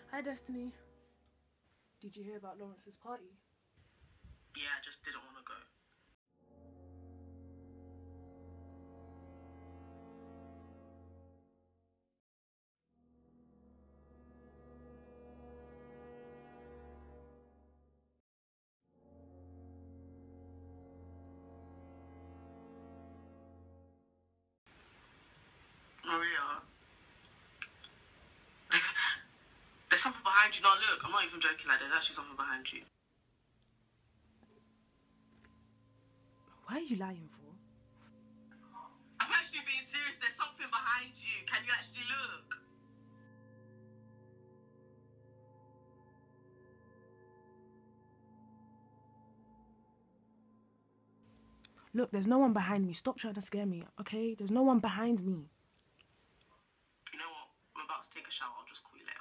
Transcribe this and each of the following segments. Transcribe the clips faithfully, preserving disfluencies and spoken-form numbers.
Hi, Destiny. Did you hear about Lawrence's party? Yeah, I just didn't want to go. Maria. There's something behind you. No, look, I'm not even joking. Like, there's actually something behind you. Why are you lying for? I'm actually being serious. There's something behind you. Can you actually look? Look, there's no one behind me. Stop trying to scare me, okay? There's no one behind me. You know what? I'm about to take a shower. I'll just call you later.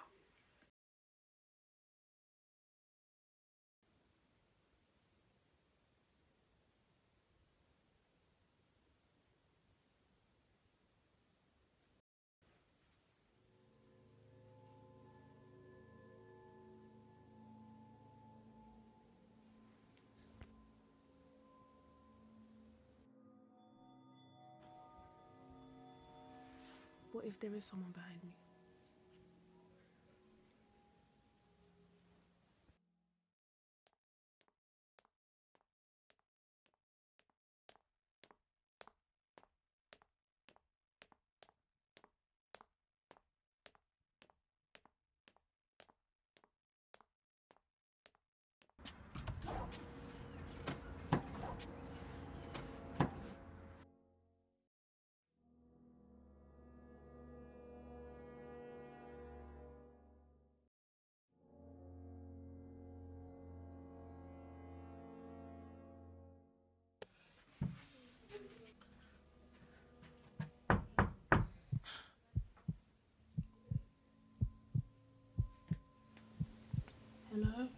What if there is someone behind me? Hello?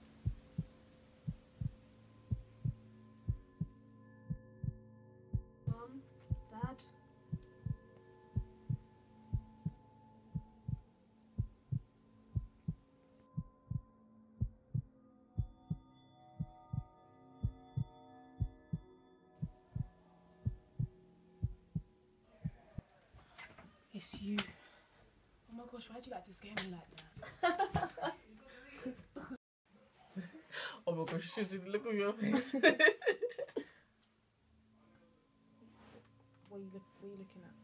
Mom? Dad? It's you. Oh my gosh, why'd you like to scare me like that? Oh my gosh, seriously, look at your face. What are you, look, what are you looking at?